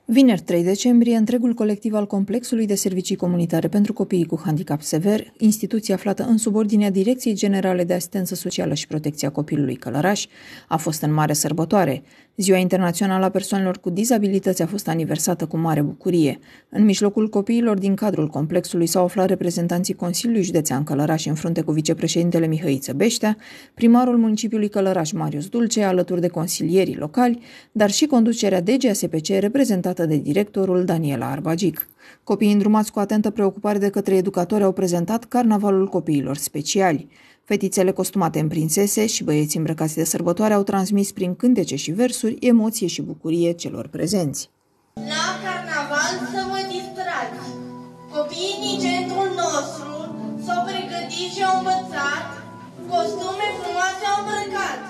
Vineri 3 decembrie, întregul colectiv al Complexului de Servicii Comunitare pentru Copiii cu Handicap Sever, instituție aflată în subordinea Direcției Generale de Asistență Socială și Protecția Copilului Călăraș, a fost în mare sărbătoare. Ziua Internațională a Persoanelor cu Dizabilități a fost aniversată cu mare bucurie. În mijlocul copiilor din cadrul complexului s-au aflat reprezentanții Consiliului Județean Călăraș în frunte cu vicepreședintele Mihăiță Beștea, primarul municipiului Călăraș Marius Dulce, alături de consilierii locali, dar și conducerea DGASPC reprezentată de directorul Daniela Arbagic. Copiii îndrumați cu atentă preocupare de către educatori au prezentat carnavalul copiilor speciali. Fetițele costumate în prințese și băieții îmbrăcați de sărbătoare au transmis prin cântece și versuri emoție și bucurie celor prezenți. La carnaval să vă distrați! Copiii din centrul nostru s-au pregătit și au învățat, costume frumoase au îmbrăcat.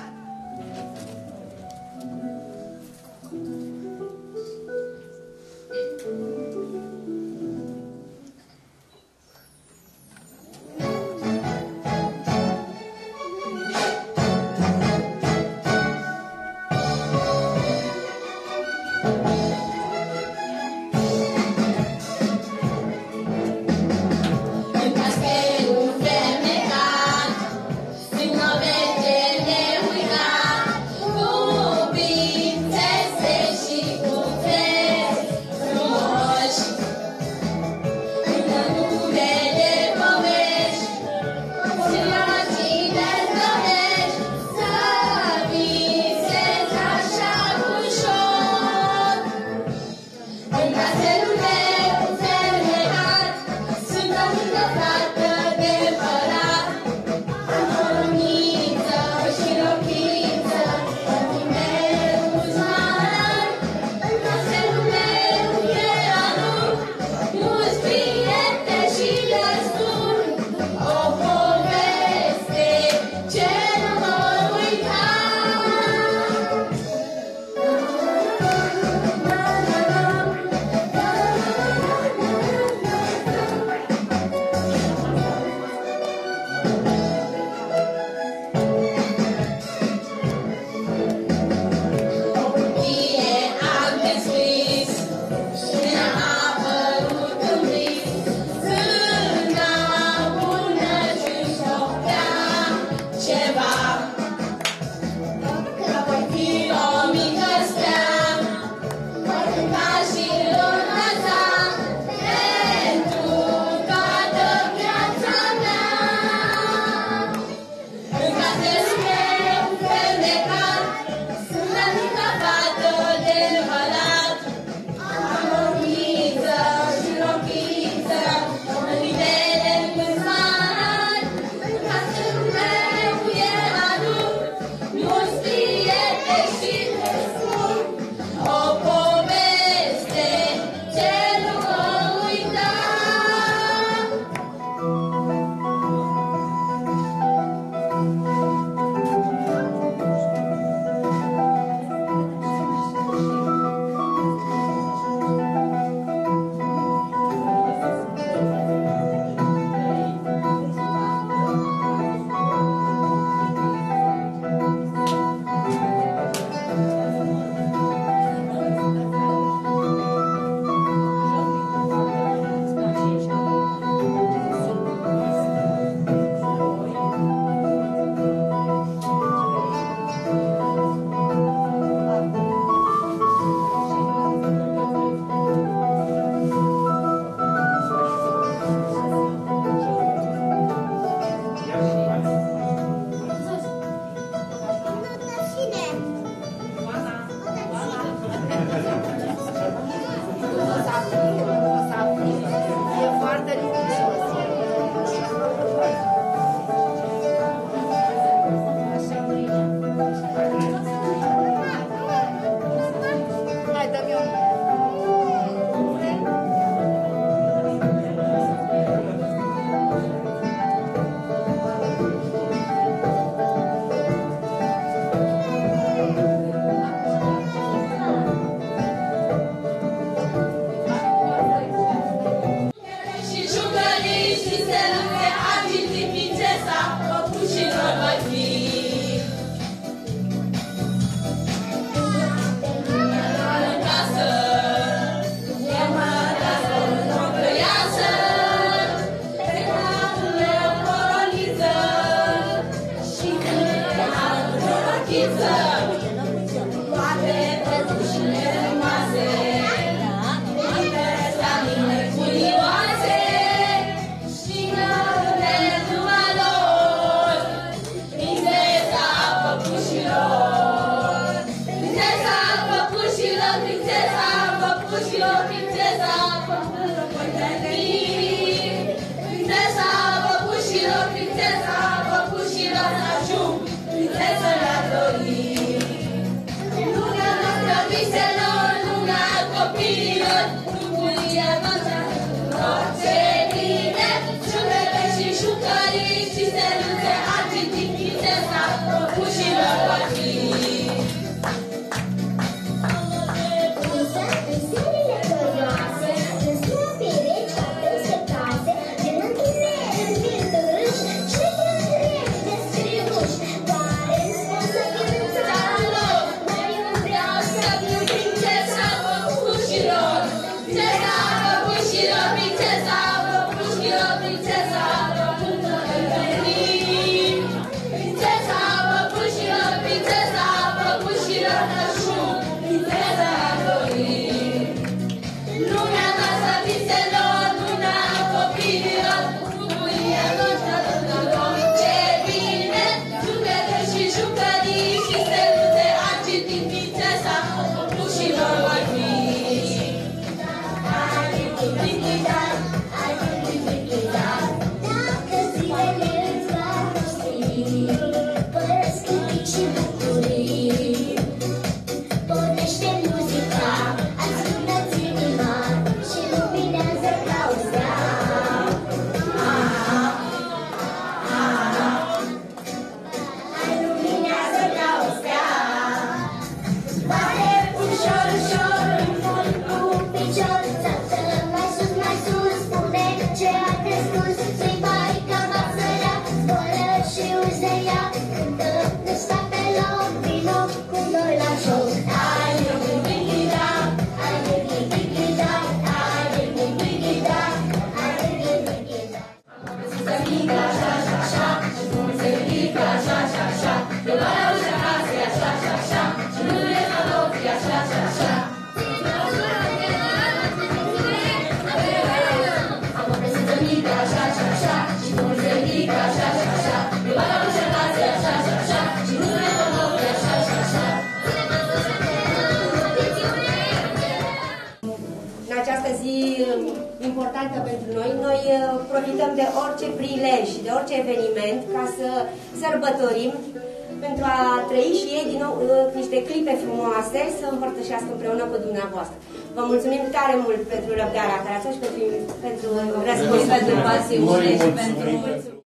Importantă pentru noi. Noi profităm de orice prilej și de orice eveniment ca să sărbătorim, pentru a trăi și ei din nou niște clipe frumoase să împărtășească împreună cu dumneavoastră. Vă mulțumim tare mult pentru răbdarea care ați avut și pentru răspuns, pentru pasiune și pentru